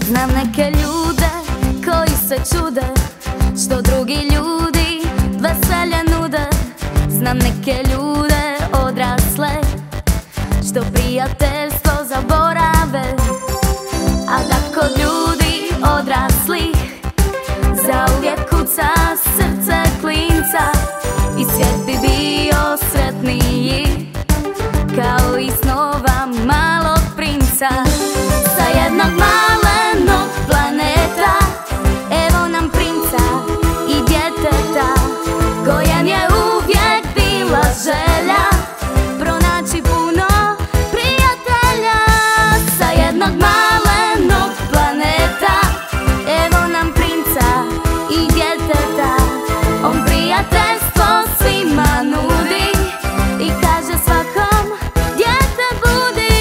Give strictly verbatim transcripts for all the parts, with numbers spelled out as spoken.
Znam neke ljude koji se čude što drugi ljudi veselje nude. Znam neke ljude odrasle što prijateljstvo zaborave. A da kod ljudi odraslih zauvijek kuca srce klinca i svijet bi bio sretniji kao i snova malog princa. Sa jednog malenog planeta evo nam princa i djeteta kojem je uvijek bila želja pronaći puno prijatelja. Sa jednog malenog planeta evo nam princa i djeteta. On prijateljstvo svima nudi i kaže svakom djete budi.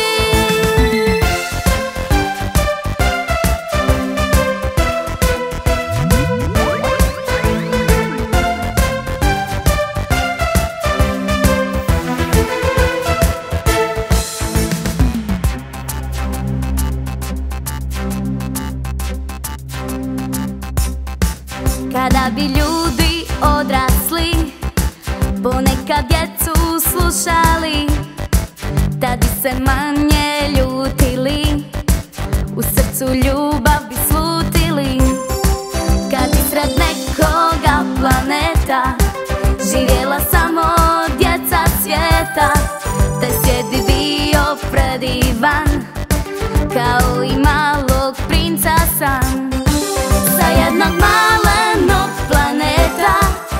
Kada bi ljudi odrasli ponekad djecu slušali, tad bi se manje ljutili, u srcu ljubav bi slutili. Kad bi sred nekoga planeta živjela samo djeca svijeta, taj svijet bi bio predivan kao i malog princa san. Sa jednog malenog planeta